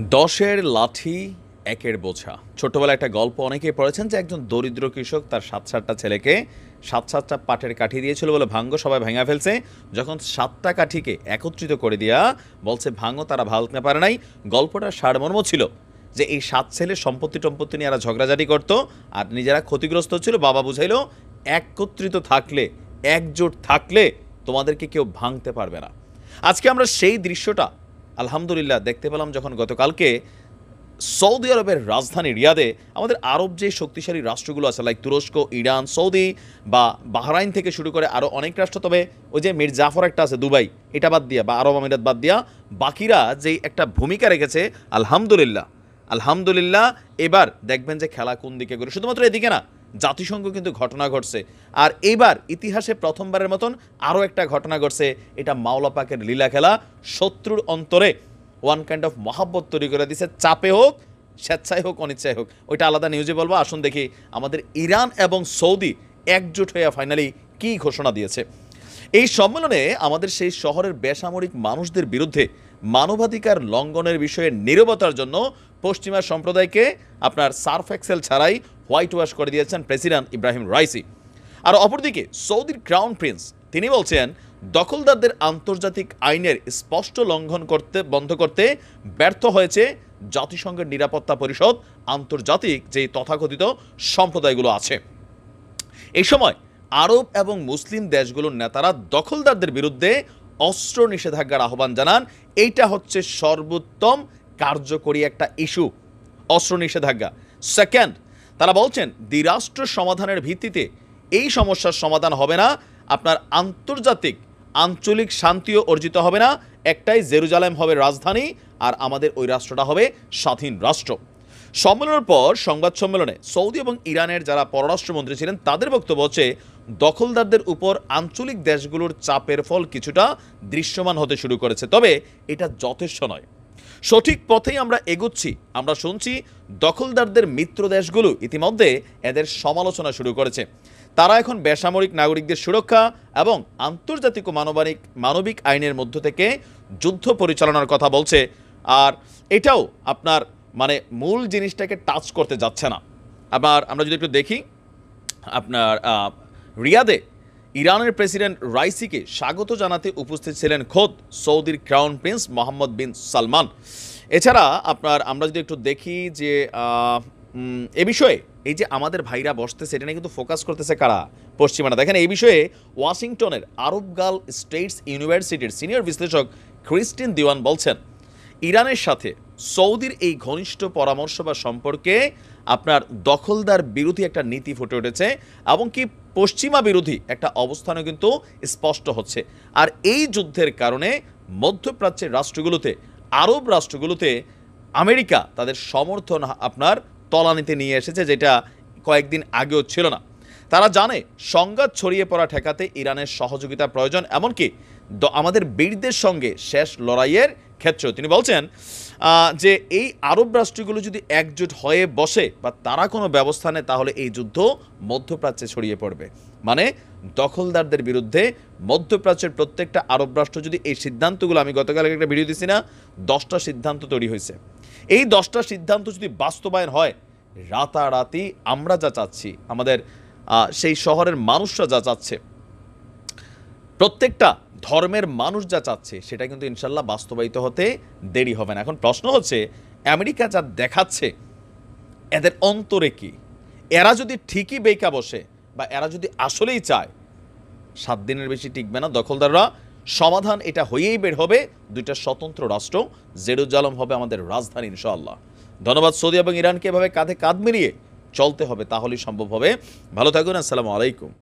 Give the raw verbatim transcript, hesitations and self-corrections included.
দশের লাঠি একের বোঝা। ছোটবেলায় একটা গল্প অনেকেই পড়েছেন যে একজন দরিদ্র কৃষক তার সাত সাতটা ছেলেকে সাত সাতটা পাটের কাঠি দিয়েছিল বলে ভাঙ্গ সবাই ভেঙে ফেলছে। যখন সাতটা কাঠিকে একত্রিত করে দিয়া বলছে ভাঙ্গ, তারা ভাঙতে পারে নাই। গল্পটার সারমর্ম ছিল যে এই সাত ছেলে সম্পত্তি টম্পত্তি নিয়ে এরা ঝগড়াঝাটি করতো আর নিজেরা ক্ষতিগ্রস্ত হচ্ছিল। বাবা বুঝাইলো একত্রিত থাকলে, একজোট থাকলে তোমাদেরকে কেউ ভাঙতে পারবে না। আজকে আমরা সেই দৃশ্যটা আলহামদুলিল্লাহ দেখতে পেলাম যখন গতকালকে সৌদি আরবের রাজধানী রিয়াদে আমাদের আরব যে শক্তিশালী রাষ্ট্রগুলো আছে, লাইক তুরস্ক, ইরান, সৌদি বা বাহরাইন থেকে শুরু করে আরও অনেক রাষ্ট্র, তবে ওই যে মির জাফর একটা আছে দুবাই, এটা বাদ দিয়া বা আরব আমিরাত বাদ দিয়া বাকিরা যেই একটা ভূমিকা রেখেছে, আলহামদুলিল্লাহ আলহামদুলিল্লাহ এবার দেখবেন যে খেলা কোন দিকে ঘুরে। শুধুমাত্র এদিকে না, জাতিসংঘ কিন্তু ঘটনা ঘটছে। আর এইবার ইতিহাসে প্রথমবারের মতন আরও একটা ঘটনা ঘটছে। এটা মাওলা পাকের লীলা খেলা। শত্রুর অন্তরে ওয়ান কাইন্ড অফ মহাব্বত তৈরি করে দিছে, চাপে হোক, স্বেচ্ছায় হোক, অনিচ্ছায় হোক, ওইটা আলাদা নিউজে বলবো। আসুন দেখি আমাদের ইরান এবং সৌদি একজোট হয়ে ফাইনালি কী ঘোষণা দিয়েছে। এই সম্মেলনে আমাদের সেই শহরের বেসামরিক মানুষদের বিরুদ্ধে মানবাধিকার লঙ্ঘনের বিষয়ে নীরবতার জন্য পশ্চিমা সম্প্রদায়কে আপনার সার্ফ এক্সেল ছাড়াই হোয়াইট ওয়াশ করে দিয়েছেন প্রেসিডেন্ট ইব্রাহিম রাইসি। আর অপরদিকে সৌদির ক্রাউন প্রিন্স তিনি বলছেন দখলদারদের আন্তর্জাতিক আইনের স্পষ্ট লঙ্ঘন করতে বন্ধ করতে ব্যর্থ হয়েছে জাতিসংঘের নিরাপত্তা পরিষদ, আন্তর্জাতিক যে তথাকথিত সম্প্রদায়গুলো আছে। এই সময় আরব এবং মুসলিম দেশগুলোর নেতারা দখলদারদের বিরুদ্ধে অস্ত্র নিষেধাজ্ঞার আহ্বান জানান। এইটা হচ্ছে সর্বোত্তম কার্যকরী একটা ইস্যু, অস্ত্র নিষেধাজ্ঞা। সেকেন্ড, তারা বলছেন দ্বিরাষ্ট্র সমাধানের ভিত্তিতে এই সমস্যার সমাধান হবে না, আপনার আন্তর্জাতিক আঞ্চলিক শান্তিও অর্জিত হবে না। একটাই জেরুজালেম হবে রাজধানী, আর আমাদের ওই রাষ্ট্রটা হবে স্বাধীন রাষ্ট্র। সম্মেলনের পর সংবাদ সম্মেলনে সৌদি এবং ইরানের যারা পররাষ্ট্রমন্ত্রী ছিলেন তাদের বক্তব্য হচ্ছে দখলদারদের উপর আঞ্চলিক দেশগুলোর চাপের ফল কিছুটা দৃশ্যমান হতে শুরু করেছে, তবে এটা যথেষ্ট নয়। সঠিক পথেই আমরা এগুচ্ছি। আমরা শুনছি দখলদারদের মিত্র দেশগুলো ইতিমধ্যে এদের সমালোচনা শুরু করেছে। তারা এখন বেসামরিক নাগরিকদের সুরক্ষা এবং আন্তর্জাতিক ও মানবিক মানবিক আইনের মধ্য থেকে যুদ্ধ পরিচালনার কথা বলছে। আর এটাও আপনার মানে মূল জিনিসটাকে টাচ করতে যাচ্ছে না। আবার আমরা যদি একটু দেখি, আপনার রিয়াদে ইরানের প্রেসিডেন্ট রাইসিকে স্বাগত জানাতে উপস্থিত ছিলেন খোদ সৌদির crown prince Mohammed bin Salman. এছাড়া আপনার আমরা যদি একটু দেখি যে এ বিষয়ে এই যে আমাদের ভাইরা বসতেছে, এটা নিয়ে কিন্তু ফোকাস করতেছে কারা? পশ্চিমারা। দেখেন এই বিষয়ে ওয়াশিংটনের আরব গাল স্টেটস ইউনিভার্সিটির সিনিয়র বিশ্লেষক ক্রিস্টিন দিওয়ান বলছেন ইরানের সাথে সৌদির এই ঘনিষ্ঠ পরামর্শ বা সম্পর্কে আপনার দখলদার বিরোধী একটা নীতি ফুটে উঠেছে এবং কি পশ্চিমা বিরোধী একটা অবস্থানও কিন্তু স্পষ্ট হচ্ছে। আর এই যুদ্ধের কারণে মধ্যপ্রাচ্যের রাষ্ট্রগুলোতে, আরব রাষ্ট্রগুলোতে আমেরিকা তাদের সমর্থন আপনার তলানিতে নিয়ে এসেছে, যেটা কয়েকদিন আগেও ছিল না। তারা জানে সংঘাত ছড়িয়ে পড়া ঠেকাতে ইরানের সহযোগিতা প্রয়োজন, এমনকি আমাদের বীরদের সঙ্গে শেষ লড়াইয়ের ক্ষেত্রেও। তিনি বলছেন যে এই আরব রাষ্ট্রগুলো যদি একজোট হয়ে বসে বা তারা কোনো ব্যবস্থা নেয় তাহলে এই যুদ্ধ মধ্যপ্রাচ্যে ছড়িয়ে পড়বে। মানে দখলদারদের বিরুদ্ধে মধ্যপ্রাচ্যের প্রত্যেকটা আরব রাষ্ট্র যদি এই সিদ্ধান্তগুলো, আমি গতকাল একটা ভিডিও দিছি না, দশটা সিদ্ধান্ত তৈরি হয়েছে, এই দশটা সিদ্ধান্ত যদি বাস্তবায়ন হয়, রাতারাতি আমরা যা চাচ্ছি, আমাদের সেই শহরের মানুষরা যা চাচ্ছে, প্রত্যেকটা ধর্মের মানুষ যা চাচ্ছে, সেটা কিন্তু ইনশাল্লাহ বাস্তবায়িত হতে দেরি হবে না। এখন প্রশ্ন হচ্ছে আমেরিকা যা দেখাচ্ছে এদের অন্তরে কি? এরা যদি ঠিকই বেঁকা বসে বা এরা যদি আসলেই চায়, সাত দিনের বেশি টিকবে না দখলদাররা। সমাধান এটা হয়েই বের হবে, দুইটা স্বতন্ত্র রাষ্ট্র, জেরুজালেম হবে আমাদের রাজধানী ইনশাআল্লাহ। ধন্যবাদ। সৌদি এবং ইরানকে এভাবে কাঁধে কাঁধ মিলিয়ে চলতে হবে, তাহলেই সম্ভব হবে। ভালো থাকুন, আসসালামু আলাইকুম।